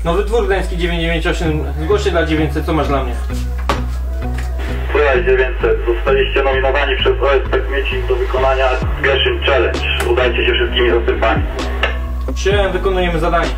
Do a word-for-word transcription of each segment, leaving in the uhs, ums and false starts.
Nowy Dwór Gdański dziewięćset dziewięćdziesiąt osiem, zgłoś się dla dziewięćset, co masz dla mnie? Słuchaj dziewięćset, zostaliście nominowani przez O S P Kmiecin do wykonania Gaszyn Challenge. Udajcie się wszystkimi zastępami. Przyjąłem, wykonujemy zadanie.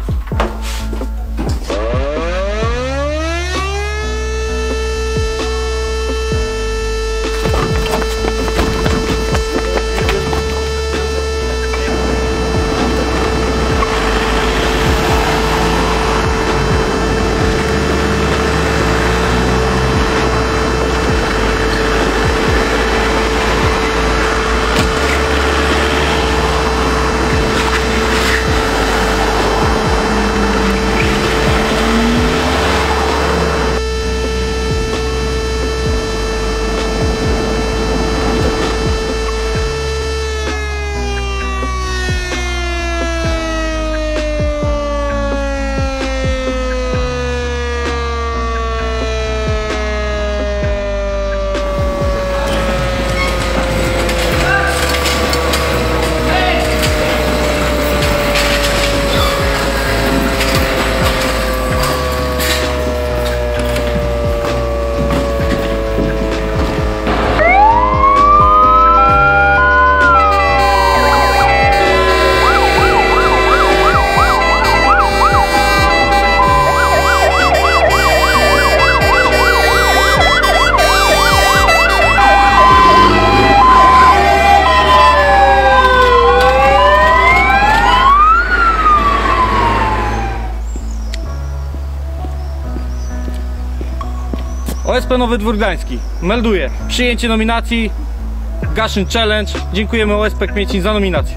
O S P Nowy Dwór Gdański melduje przyjęcie nominacji Gaszyn Challenge. Dziękujemy O S P Kmiecin za nominację.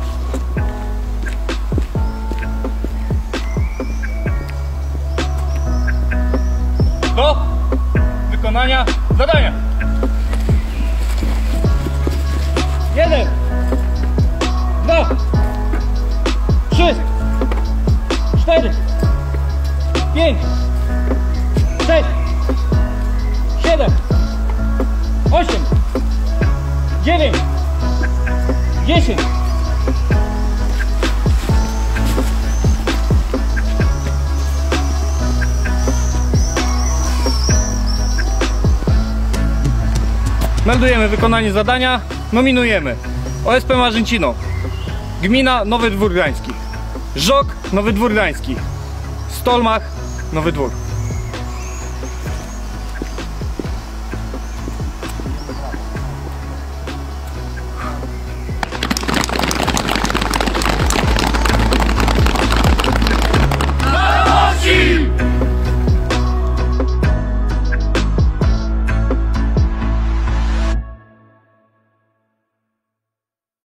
Do wykonania zadania. Jeden, dwa, trzy, cztery, pięć, sześć, siedem, osiem, dziewięć, dziesięć. Meldujemy wykonanie zadania, nominujemy O S P Marzęcino, Gmina Nowy Dwór Gdański, Żok Nowy Dwór Gdański, Stolmach Nowy Dwór.